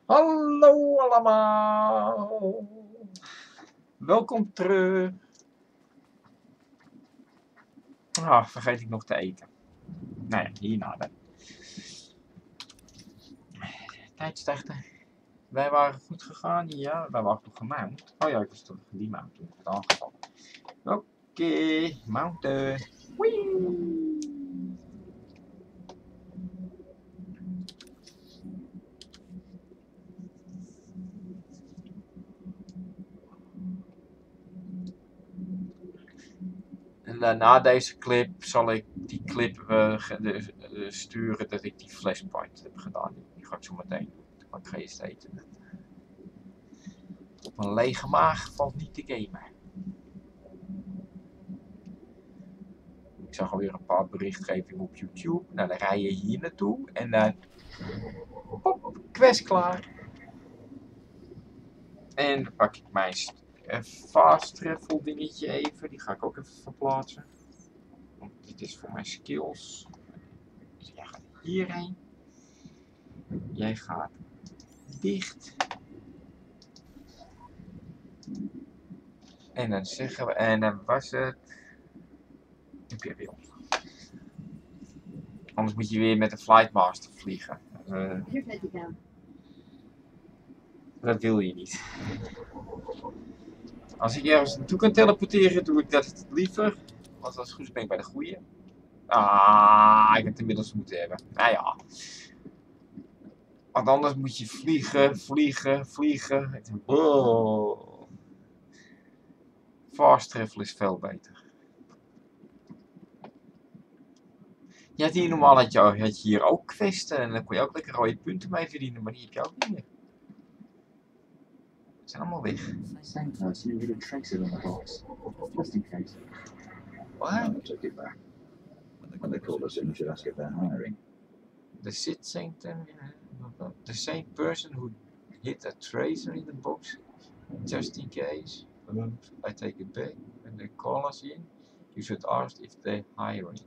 Hallo allemaal. Welkom terug. Vergeet ik nog te eten. Nou ja, hierna dan. Tijdstarten. Wij waren goed gegaan. Ja, wij waren toch gemount. Oh ja, ik was toch die mount toen ik het aangevallen. Oké, mounten. Wee. En na deze clip zal ik die clip sturen dat ik die flashpoint heb gedaan. Die ga ik zo meteen doen. Dan kan ik geen eens eten. Op een lege maag valt niet te gamen. Ik zag alweer een paar berichtgevingen op YouTube. Nou, dan rij je hier naartoe en dan pop, quest klaar. En dan pak ik mijn fast travel dingetje even. Die ga ik ook even verplaatsen. Want dit is voor mijn skills. Dus jij gaat hierheen. Jij gaat dicht. En dan zeggen we, en dan was het Imperial. Anders moet je weer met de Flightmaster vliegen. Dat wil je niet. Als ik ergens naartoe kan teleporteren, doe ik dat liever. Want als het goed is ben ik bij de goeie. Ik had het inmiddels moeten hebben. Nou ja. Want anders moet je vliegen. Oh. Fast travel is veel beter. Je had hier normaal had je hier ook questen en dan kon je ook lekker rode punten mee verdienen, maar die heb je ook niet meer. Ze zijn allemaal weg. Same person who hid a tracer in the box, just in case. What? I took it back. When they called us in, we should ask if they're hiring. The same person who hid a tracer in the box, just in case. I take it back. When they call us in, you should ask if they're hiring.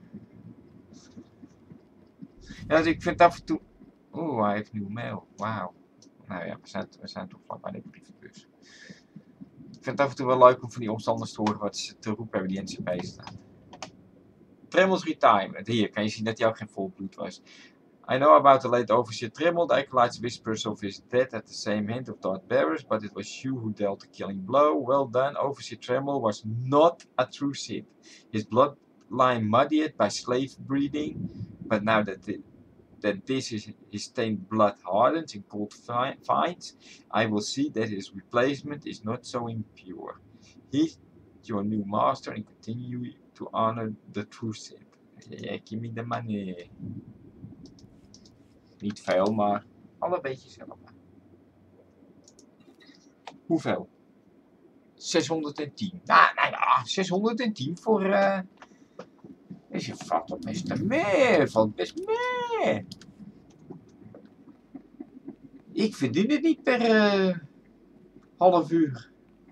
Ja, dus ik vind af en toe... Oeh, hij heeft nieuw mail. Wauw. Nou ja, we zijn toch vlak bij de brievenbus. Ik vind het af en toe wel leuk om van die omstanders te horen wat ze te roepen hebben die NCP staat. Tremmel's retirement. Hier kan je zien dat hij ook geen volbloed was. I know about the late officer Tremmel. The acolytes whispers of his death at the same hand of Darth Barris, but it was you who dealt the killing blow. Well done, Officer Tremmel was not a true Sith. His bloodline muddied by slave breeding, but now that this is his stained blood hardens in cold fights, I will see that his replacement is not so impure. He's your new master and continue to honor the true Sith. Yeah, give me the money. Niet veel, maar al een beetje zelf. Hoeveel? 610. Nou ja, 610 voor... Dus je valt op best mee. Valt best mee. Ik verdien het niet per half uur.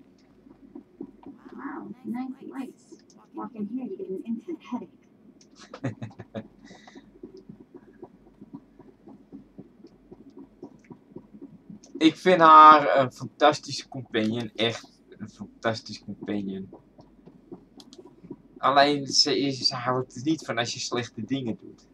Wow, nice lights. Walk in here, you get an instant headache. Ik vind haar een fantastische companion. Echt een fantastische companion. Alleen ze houdt er niet van als je slechte dingen doet.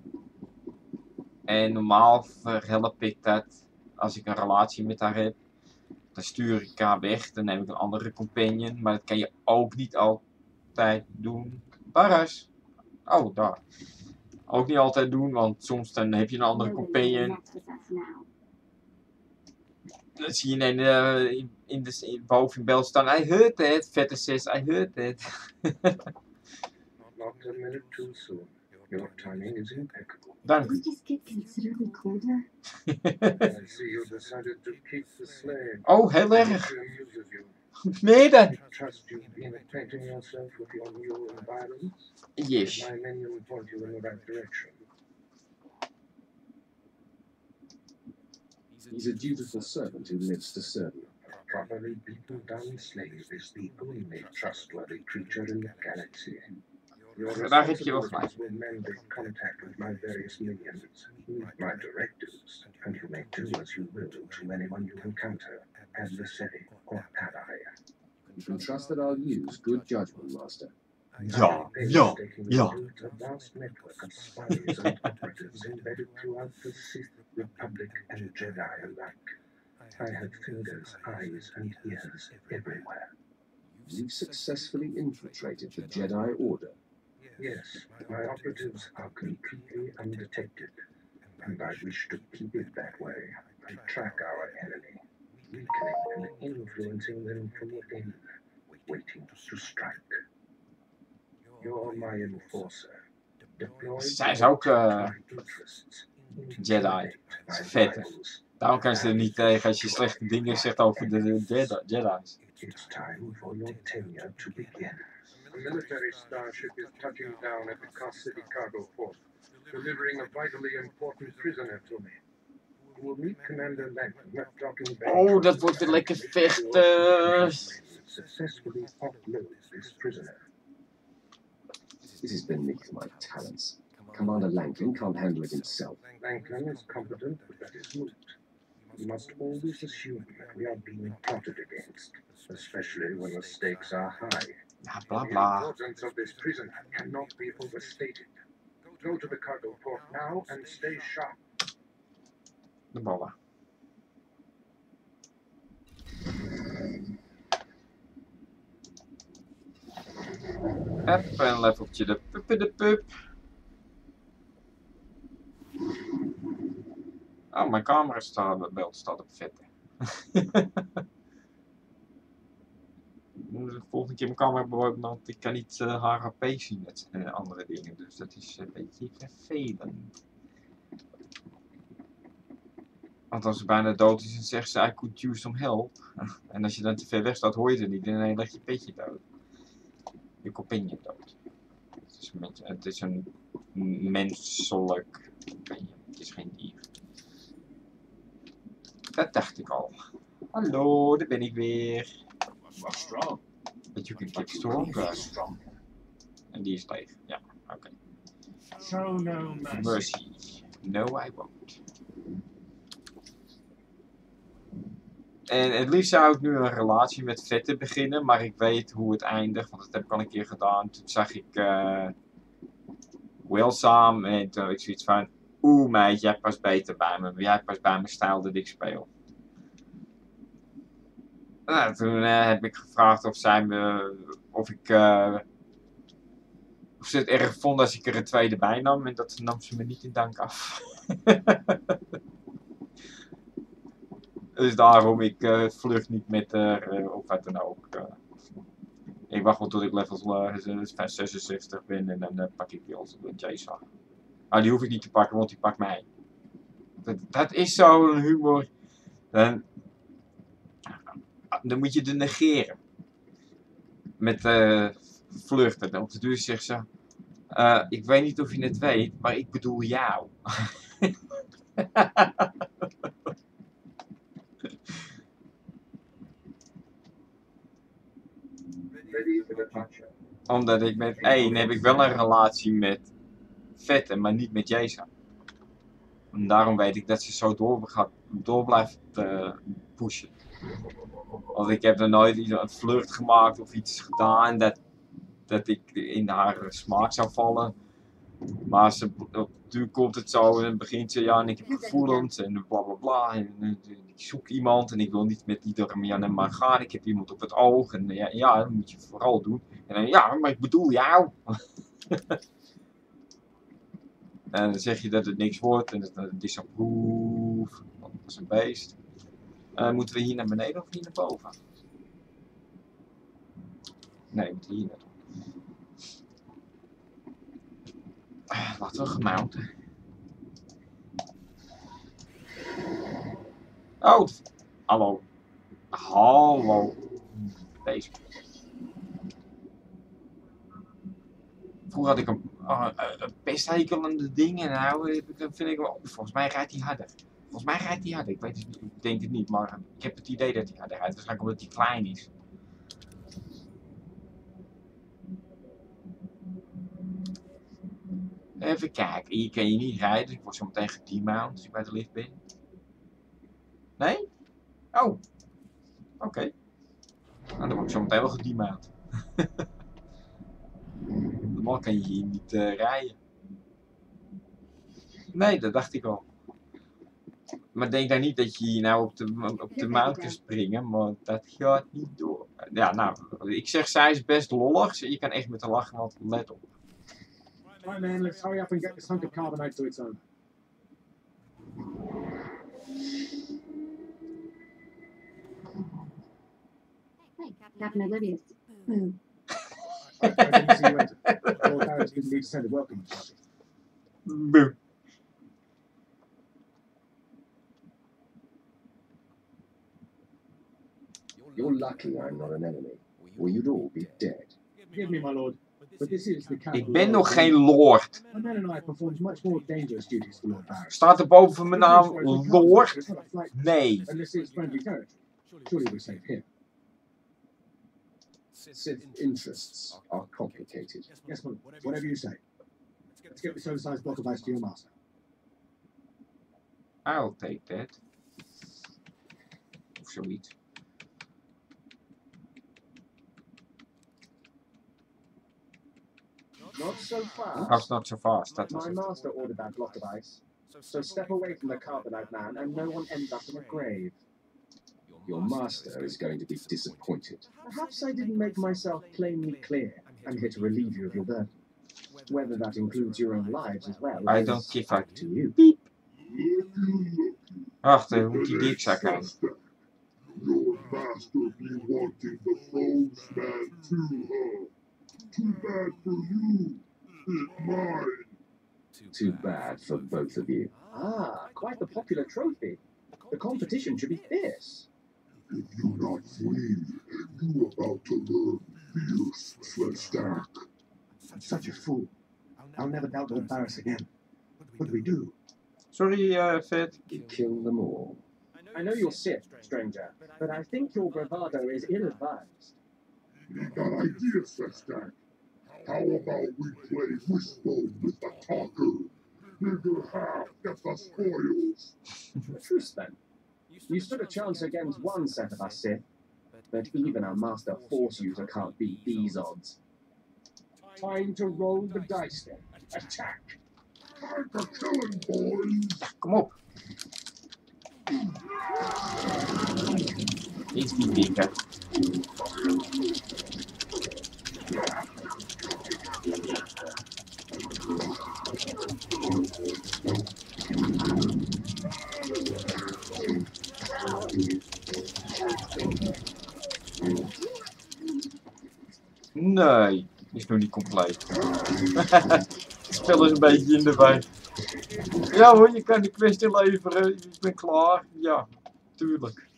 En normaal verhelp ik dat als ik een relatie met haar heb. Dan stuur ik haar weg. Dan neem ik een andere companion. Maar dat kan je ook niet altijd doen. Baras. Oh, daar. Ook niet altijd doen, want soms dan heb je een andere companion. Dan zie je boven in beeld staan. I heard it. Vette says, I heard it. Not a minute too soon. Your timing is impeccable. Dank We u. just get considerably colder. I see you decided to keep the slave. Oh, heel erg. Nature uses you. Meer dan. I trust you've been acquainting yourself with your new environment. Yes. My minion point you in the right direction. He's a dutiful servant who lives to serve you. A properly beaten down slave is the only trustworthy creature in the galaxy. Your Daar heb je wel responsibilities will mandate contact with my various minions. Meet my directives, and you may Do as you will to anyone you encounter, adversary or ally. You can trust that I'll use good judgment, Master. Ja, I ja, painstakingly ja. built a vast network of spies and operatives embedded throughout the Sith, Republic, and Jedi alike. I had fingers, eyes, and ears everywhere. You've successfully infiltrated the Jedi Order. Yes, my operatives are completely undetected, and I wish to keep it that way. I track our enemy, weakening and influencing them from within, waiting to strike. You're my enforcer. Deployed Zij is to ook protect my interests. Jedi. Intimidate my Vette. rivals. Daarom kan ze er niet tegen als je slechte dingen zegt over de Jedi's. It's time for your tenure to begin. A military starship is touching down at the Cost City cargo port, delivering a vitally important prisoner to me. You will meet Commander Langton at docking bay. Oh, dat wordt weer lekker vechten. Successfully offload this prisoner. This is beneath my talents. Commander Langton can't handle it himself. Langton is competent, but that is moot. We must always assume that we are being plotted against, especially when the stakes are high. Ja, bla The bla. importance of this prisoner cannot be overstated. Go to the cargo port now and stay sharp. De ballen. Hup, een leveltje de pup. Oh, mijn camera beeld staat op vette. De volgende keer mijn camera bewogen, want ik kan niet HRP zien met andere dingen. Dus dat is een beetje vervelend. Want als ze bijna dood is, dan zegt ze I could use some help. En als je dan te ver weg staat, hoor je het niet. En dan leg je petje dood. Je compagnon dood. Het is een menselijk compagnon. Het is geen dier. Dat dacht ik al. Hallo, daar ben ik weer. What's strong? But you can keep stronger. Strong. En die is leeg. Ja, oké. Show no mercy. Mercy. No, I won't. En het liefst zou ik nu een relatie met Vette beginnen, maar ik weet hoe het eindigt, want dat heb ik al een keer gedaan. Toen zag ik Will samen en toen had ik zoiets van, oeh meid, jij past beter bij me, jij past bij mijn stijl dat ik speel. Nou, toen heb ik gevraagd of zij me, of ze het erg vond als ik er een tweede bij nam en dat nam ze me niet in dank af. Dus daarom, ik vlucht niet met of wat dan ook. Ik wacht wel tot ik level 66 ben en dan pak ik die als Jason. Maar die hoef ik niet te pakken, want die pakt mij. Dat is zo'n humor. Dan moet je de negeren. Met vluchten. En op de duur zegt ze, ik weet niet of je het weet, maar ik bedoel jou. Ready for departure. Omdat ik met één heb ik wel een relatie met Vette, maar niet met Jason. En daarom weet ik dat ze zo door blijft pushen. Want ik heb er nooit een flirt gemaakt of iets gedaan dat ik in haar smaak zou vallen. Maar toen komt het zo en dan begint ze, ja, en ik heb gevoelens en bla bla bla. En ik zoek iemand en ik wil niet met iedereen maar gaan. Ik heb iemand op het oog en ja, dat moet je vooral doen. En dan, ja, maar ik bedoel jou. En dan zeg je dat het niks wordt en dat het disapprove. Dat is een beest. Moeten we hier naar beneden of hier naar boven? Nee, we moeten hier naartoe. Laten we gemounten. Oh, hallo. Hallo. Deze. Vroeger had ik een pesthekel aan de dingen. Nou, vind ik wel. Volgens mij rijdt hij harder. Ik weet het niet. Ik denk het niet, maar ik heb het idee dat hij harder rijdt. Waarschijnlijk omdat hij klein is. Even kijken. Hier kan je niet rijden. Dus ik word zo meteen gedemount als ik bij de lift ben. Nee? Oh. Oké. Nou, dan word ik zo meteen wel gedemaat. Normaal kan je hier niet rijden. Nee, dat dacht ik al. Maar denk daar niet dat je hier nou op de maan kunt springen, maar dat gaat niet door. Ja, nou, ik zeg, zij is best lollig. Je kan echt met haar lachen, want let op. Right, man, let's hurry up and get this hunk of carbonite to its owner. Hey, Captain Oblivious. Boo. I didn't see you enter. Lord Barris didn't need to send a welcome party. Boe. You're lucky I'm not an enemy, or you'd all be dead. Forgive me, my lord, but this is the capital. Ik ben nog geen lord. My men and I performed much more dangerous duties for Lord Barris. Staat er boven van mijn naam lord? Nee. Unless it's friendly territory. Surely we're safe here. Sith interests are complicated. Yes, my lord. Whatever you say. Let's get this oversized block of ice to your master. I'll take that. Of zoiets. Not so fast. That's not so fast. Dat was My het. master ordered that block of ice. So step away from the carbonite man and no one ends up in a grave. Your master is going to be disappointed. Perhaps I didn't make myself plainly clear. I'm here to relieve you of your burden. Whether that includes your own lives as well I is don't give a up to you. Wacht, hoe moet die dikzak aan? Your master be wanting the phones man too, huh? Too bad for you. It's mine. Too bad for both of you. Ah, quite the popular trophy. The competition should be fierce. If you not flee, you about to learn fierce Slestack. I'm such a fool. I'll never doubt Lord Barris again. What do we do? Sorry, Vet. You kill them all. I know you're Sith, stranger, but I think your bravado is ill-advised. You got idea, Slestack? How about we play wishbone with the talker? Figure half get the spoils. A truce then. You stood a chance against one set of us Sith, but even a master force user can't beat these odds. Time to roll the dice then. Attack! Time for killing, boys. Kom op. Iets die dikker. Nee, is nog niet compleet. Het spel is een beetje in de wei. Ja hoor, je kan de kwestie leveren. Ik ben klaar. Ja, tuurlijk.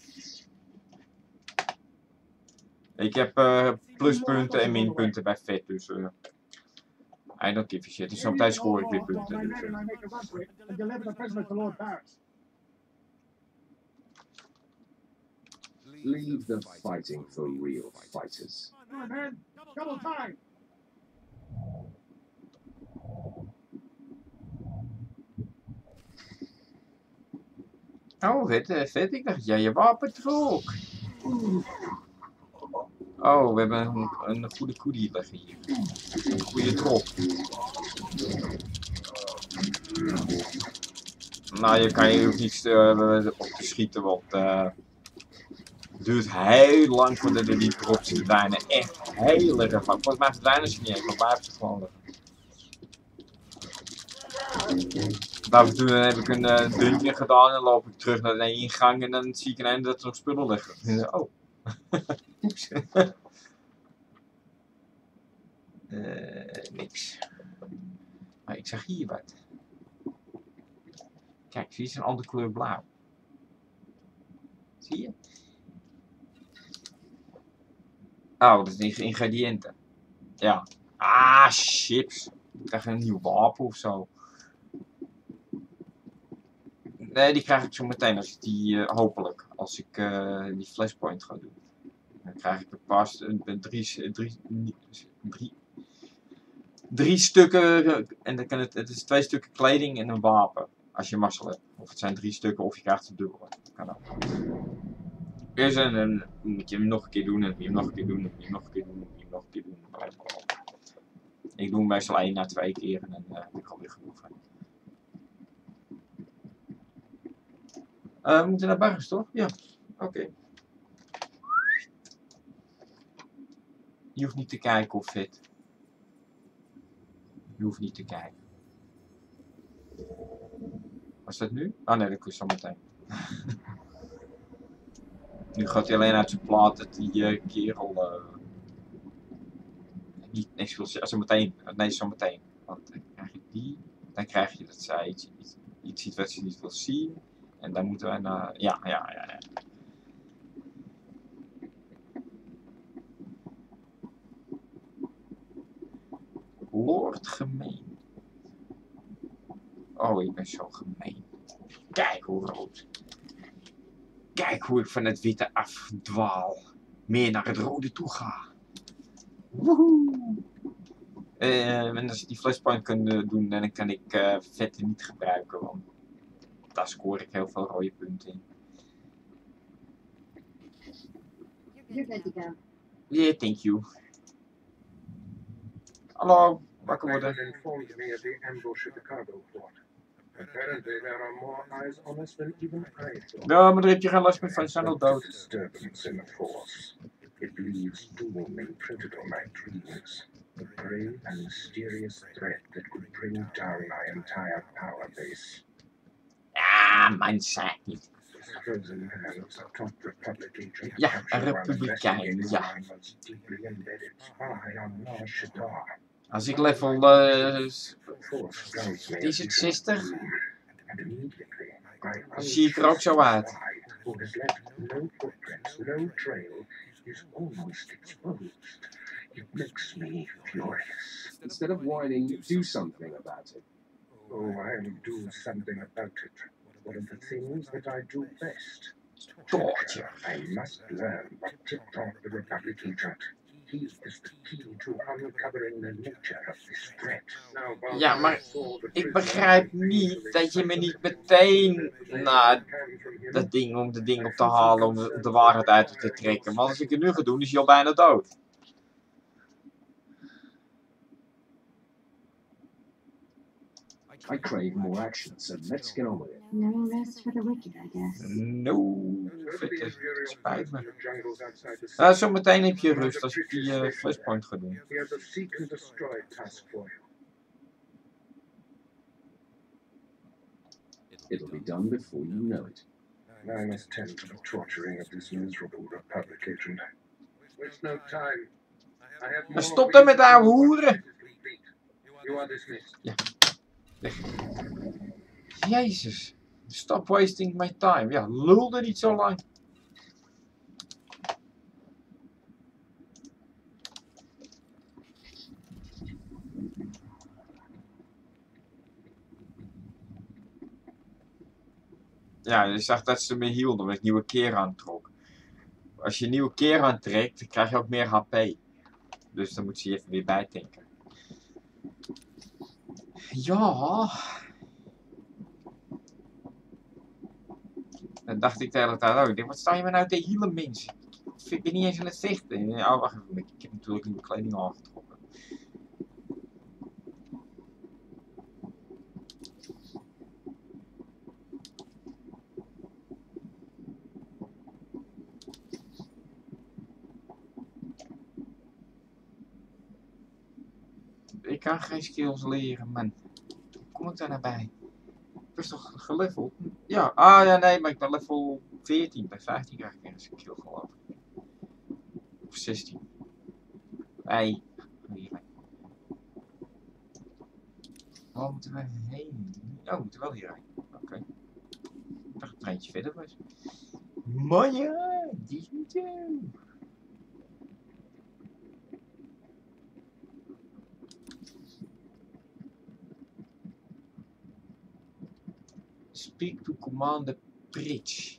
Ik heb pluspunten en minpunten bij vet, dus I don't give a shit. Dus zometeen scoor ik weer punten. Dus, I make a run for it and deliver the prisoner to Lord Barris. Leave the fighting for real fighters. Come on, man. Double time. Oh, vet. Ik dacht, jij je wapentrok. Oh, we hebben een goede koedie liggen hier. Een goede drop. Nou, je kan hier ook niet op te schieten, want het duurt heel lang voordat er die drops verdwijnen. Echt heel erg lang. Volgens mij verdwijnen ze niet eens, maar blijven ze gewoon liggen. Af en toe heb ik een dungeon gedaan en loop ik terug naar de ingang en dan zie ik ineens dat er nog spullen liggen. Oh. Oeps. Niks. Maar ik zag hier wat. Kijk, zie je een andere kleur blauw. Zie je? Oh, dat is ingrediënten. Ja. Ah, chips. Ik krijg een nieuw wapen of zo. Nee, die krijg ik zo meteen als ik die, hopelijk, als ik die flashpoint ga doen. Dan krijg ik pas drie stukken, en dan kan het is 2 stukken kleding en een wapen. Als je mazzel hebt. Of het zijn 3 stukken of je krijgt een dubbele. Kan ook. Dus dan moet je hem nog een keer doen en moet je hem nog een keer doen en moet je hem nog een keer doen en moet je hem nog een keer doen. Ik doe hem meestal 1 à 2 keer en dan heb ik alweer genoeg van. We moeten naar Barres, toch? Ja, oké. Je hoeft niet te kijken of fit. Je hoeft niet te kijken. Was dat nu? Oh nee, dat kun je zo meteen. Nu gaat hij alleen uit zijn plaat dat die kerel niet niks wil zeggen. Zometeen. Nee, zometeen. Want dan krijg je die. Dan krijg je dat zij iets ziet wat ze niet wil zien. En dan moeten wij naar... Ja. Lord gemeen. Oh, ik ben zo gemeen. Kijk hoe rood. Kijk hoe ik van het witte afdwaal. Meer naar het rode toe ga. Woehoe. En als ik die flashpoint kan doen, dan kan ik vetten niet gebruiken. Want daar scoor ik heel veel rode punten in. You're good to go. Yeah, thank you. Hallo, wakker worden. Nathan informed me of the ambush at the cargo port. Apparently there are more eyes on us than even I thought. Ja, maar daar heb je geen last meer van, ze zijn al dood. Disturbance in the force. It leaves doom imprinted on my dreams. A grey and mysterious threat that could bring down my entire power base. Ja, mijn zaak niet. This frozen man was a top Republic agent. Ja, een republikein, ja. Was deeply embedded spy on Nar Shaddaa. Als ik level Force guides me is het 60? and immediately I Zie ik er ook zo uit. who has left no footprints, no trail, is almost exposed. It makes me furious. Instead of whining, do something about it. Oh, I'll do something about it. One of the things that I do best. Torture. I must learn what tipped off the Republic agent. He is the key to uncovering the nature of this threat. Ja, maar ik begrijp niet dat je me niet meteen naar dat ding om de ding op te halen om de waarheid uit te trekken. Maar als ik het nu ga doen, is hij al bijna dood. I crave more action, so let's get on with it. No rest for the wicked, I guess. No, vette, spijt me. Nou, zometeen heb je rust als ik die flashpoint ga doen. He has a seek and destroy task for you. It'll be done before you know it. I must tend to the torturing of this miserable Republic agent. Waste no time. I have more Stop dan met de ouwe hoeren! You are dismissed. Ja. Weg. Jezus. Stop wasting my time. Ja, lulde niet zo lang. Ja, je zag dat ze me hielden met nieuwe keer aantrok. Als je nieuwe keer aantrekt, dan krijg je ook meer HP. Dus dan moet je even weer bijtanken. Ja. Dan dacht ik de hele tijd ook. Ik denk, wat sta je me nou te hielen, mensen? Ik ben niet eens aan het vechten. Oh, wacht even. Ik heb natuurlijk nieuwe kleding aangetrokken. Ik kan geen skills leren, man. Hoe kom ik daar nou bij? Ik was toch geleveld? Ja, ah ja, nee, maar ik ben level 14. Bij 15 krijg ik een skill, geloof ik. Of 16. Nee. Hierheen. Waar moeten we heen? Oh, we moeten wel hierheen. Oké. Ik dacht dat het treintje verder was. Maar ja, die is niet zo. Speak to Commander Pritch.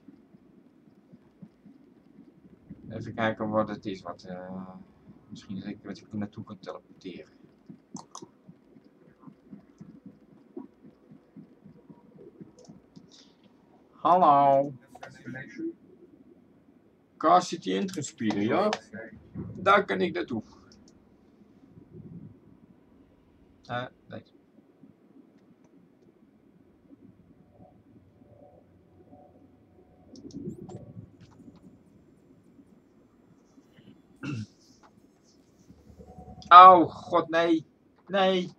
Even kijken wat het is. Misschien dat ik wat ik er naartoe kan teleporteren. Hallo. Assassination? Car City Entrance Speeder, ja? Daar kan ik naartoe. Nee. Oh god, nee. Nee.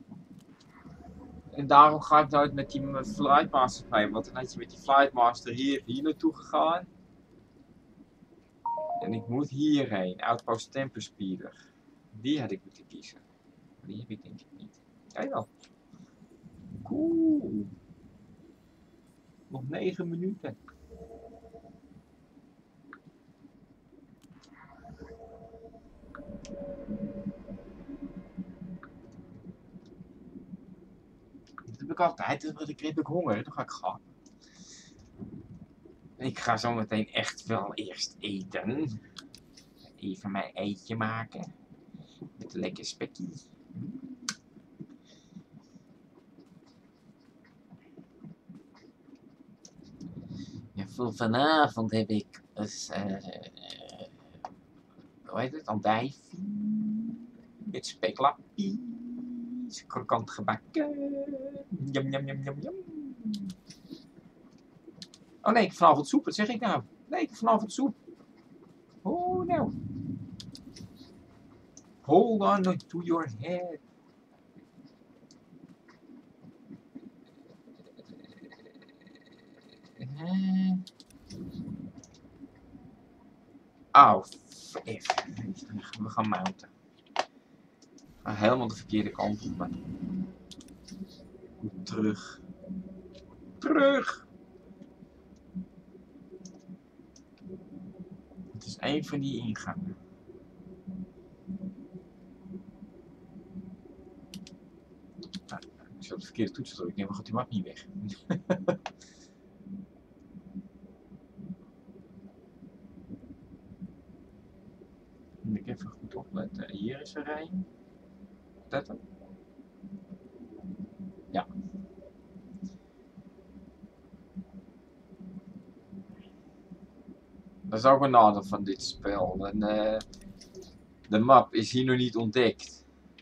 En daarom ga ik nooit met die Flightmaster mee. Want dan had je met die Flightmaster hier naartoe gegaan. En ik moet hierheen. Outpost Temper Speeder. Die had ik moeten kiezen. Maar die heb ik denk ik niet. Jij wel. Cool. Nog 9 minuten. Dat heb ik altijd. Dan heb ik honger. Dan ga ik gaan. Ik ga zo meteen echt wel eerst eten. Even mijn eitje maken. Met een lekker spekkie. Ja, voor vanavond heb ik hoe heet het? Andijvie. Met speklappie. Krokant gebakken. Jam, jam, jam, jam, jam. Oh nee, ik heb vanavond soep. Wat zeg ik nou? Nee, ik heb vanavond soep. Oh nou. Hold on to your head. Oh, even. We gaan mounten. Helemaal de verkeerde kant op. Maar... Terug. Terug! Het is één van die ingangen. Nou, ik zal de verkeerde toets drukken. Nee, maar gaat die map niet weg. Moet ik even goed opletten. Hier is er een. Dat hem? Ja. Dat is ook een nadeel van dit spel. En, de map is hier nog niet ontdekt.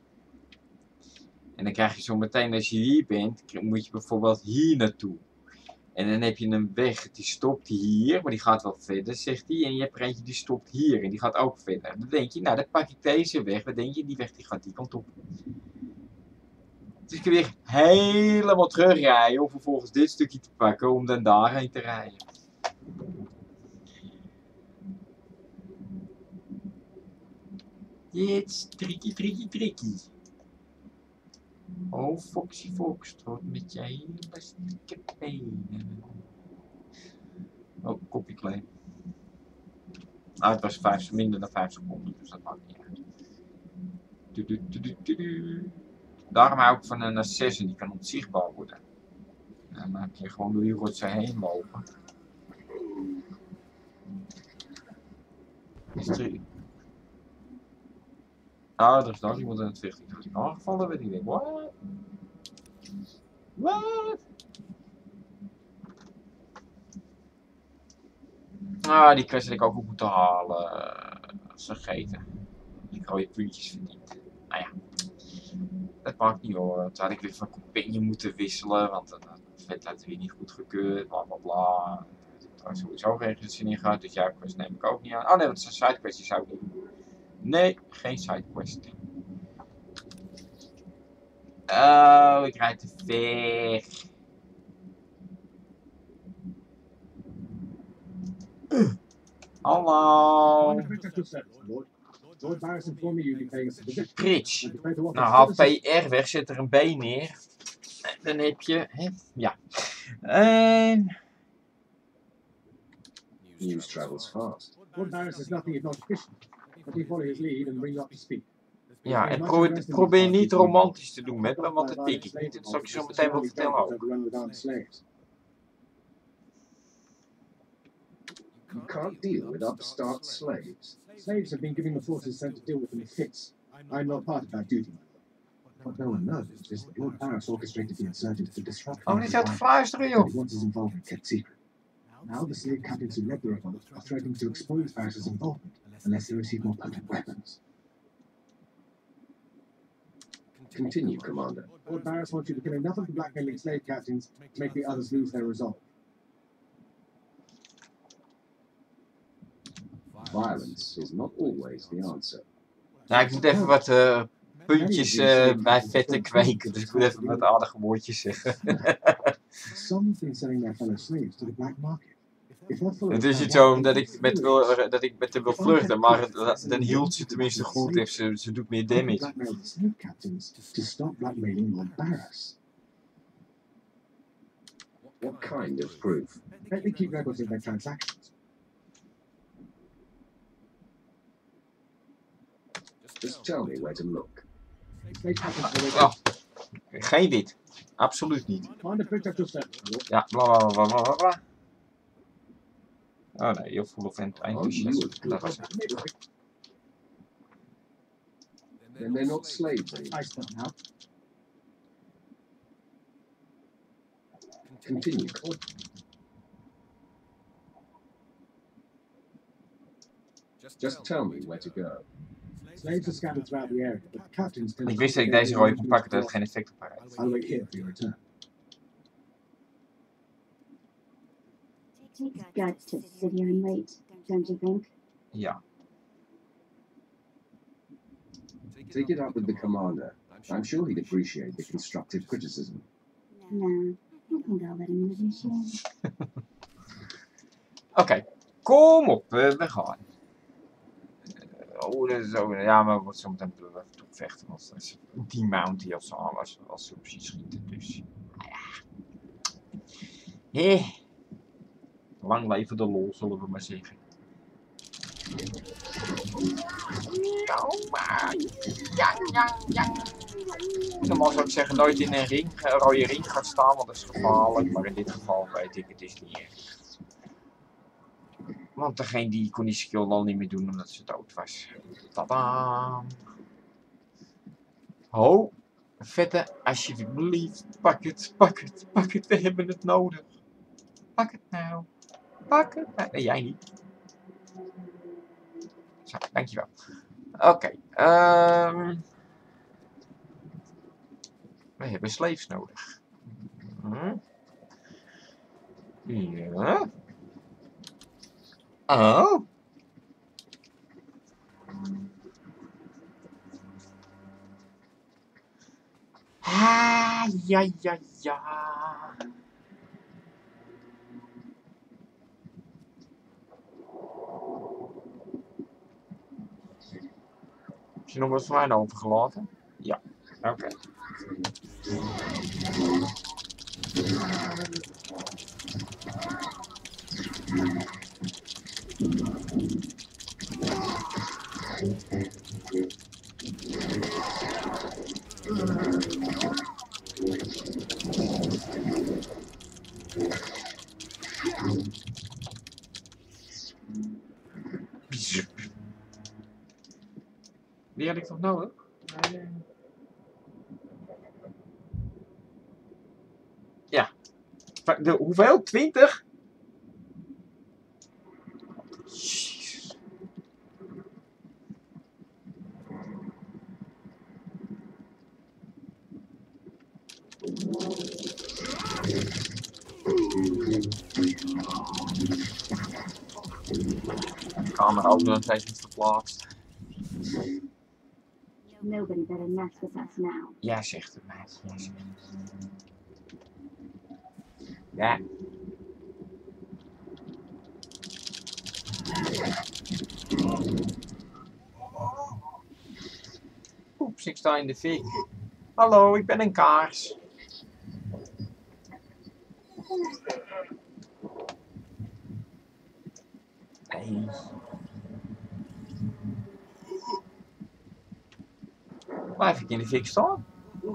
En dan krijg je zo meteen, als je hier bent, moet je bijvoorbeeld hier naartoe. En dan heb je een weg, die stopt hier, maar die gaat wel verder, zegt hij. En je hebt er eentje die stopt hier en die gaat ook verder. Dan denk je, nou dan pak ik deze weg. Dan denk je, die weg die gaat die kant op. Dus ik kan weer helemaal terugrijden om vervolgens dit stukje te pakken om dan daarheen te rijden. It's tricky, tricky, tricky. Oh, Foxy Foxtrot met je hele stikke benen. Oh, kopje claim. Ah, het was minder dan 5 seconden, dus dat maakt niet uit. Daarom hou ik van een assassin, die kan onzichtbaar worden. Dan maak je gewoon door die rotsen heen lopen. Ah, er is nog iemand in het vechten. Als ik aangevallen werd, ik denk, what? What? Ah, die quest had ik ook moeten halen. Vergeten. Ik rode puntjes verdiend. Nou ja. Dat maakt niet hoor. Toen had ik weer van compagnie moeten wisselen. Want het vet had weer niet goed gekeurd. Bla bla bla. Ik heb er sowieso geen zin in gehad. Dus jouw quest neem ik ook niet aan. Oh nee, dat is een sidequest. Die zou ik niet doen. Nee, geen sidequest. Oh, ik rijd te ver. Hallo. Pritsch. Nou, haal PR weg, zet er een B neer. Dan heb je, hè? Ja. News travels fast. Lord Barris is nothing if not efficient. Let me follow his lead and bring you up to speed. Ja, en probeer niet romantisch te doen met me, want dat pik ik niet. Dat zal ik je zo meteen wel vertellen ook. You can't deal with upstart slaves. Slaves have been giving the forces sent to deal with them in fits. I'm not part of that duty. What no one knows is that Lord Barris orchestrated the insurgents to disrupt. Oh, die zat te fluisteren, joh. Once his involvement kept secret. Now the slave captains who led the revolt are threatening to expose Varys' involvement unless they receive more potent weapons. Continue, Commander. Lord Varys wants you to kill enough of the blackmailing slave captains to make the others lose their resolve. Violence is not always the answer. Nou, ik moet even wat puntjes bij vetten kweken, dus ik moet even wat aardige woordjes zeggen. Some have been selling their fellow slaves to the black market. If that follows Het is niet zo dat ik met hem wil vluchten, maar dan hield ze tenminste goed en ze doet meer damage. Blackmail the slave captains to stop blackmailing Lord Varys. What kind of proof? Let me keep records of their transactions. Just tell me where to look. Slave captains Oh, geen dit. Absoluut niet. Commander picked up your service. Ja, bla bla bla bla bla bla. Oh nee, heel full of enthousiasme. Dat was het. Then they're not slaves I anymore. stop now. Continue. Just tell me where to go. Slaves are scattered throughout the area, but the captains tend Ik to wist dat ik deze rode kon pakken, dat het geen effect op haar heeft. I'll wait here for your return. Takes guts to sit here and wait, don't you think? Ja. Take it up with the commander. I'm sure he'd appreciate the constructive criticism. Nah, I think I'll let him live his share. Oké, kom op, we gaan. Oh, dat is ook, ja, maar we moeten zo meteen even toe vechten, want dat is die mount die als ze op zich schieten, dus. Nou ja. Lang leven de lol, zullen we maar zeggen. Normaal zou ik zeggen nooit in een rode ring gaan staan, want dat is gevaarlijk, maar in dit geval weet ik het is niet echt. Want degene die kon die skill al niet meer doen omdat ze dood was. Tadam! Ho! Vette, alsjeblieft, pak het, pak het, pak het, we hebben het nodig. Pak het nou. Pak het nou. Nee, jij niet. Zo, dankjewel. Oké, we hebben slaves nodig. Ja. Oh. Ah, ja, ja, ja. Heb je nog wat voor mij overgelaten? Ja, oké. Die had ik toch nodig? Ja. Hoeveel? 20? Jezus. De camera ook nog steeds niet verplaatst. Nobody better mess with us now. Ja, zegt het meid. Ja, zegt het. Ja. Oeps, ik sta in de fik. Hallo, ik ben een kaars. Nee. Blijf ik in de fik staan?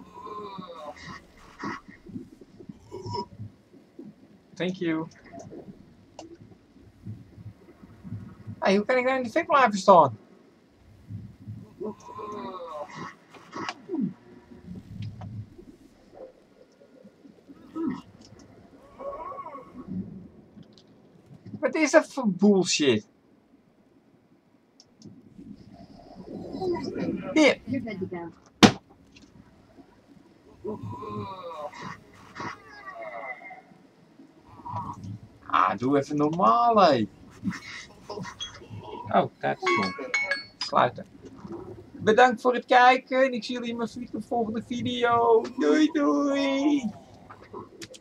Thank you. Hey, hoe kan ik nou in de fik blijven staan? is dat voor bullshit? Hier. You're good to go. Ah, doe even normaal, hé. Oh, dat is goed. Sluiten. Bedankt voor het kijken en ik zie jullie in mijn volgende video. Doei doei!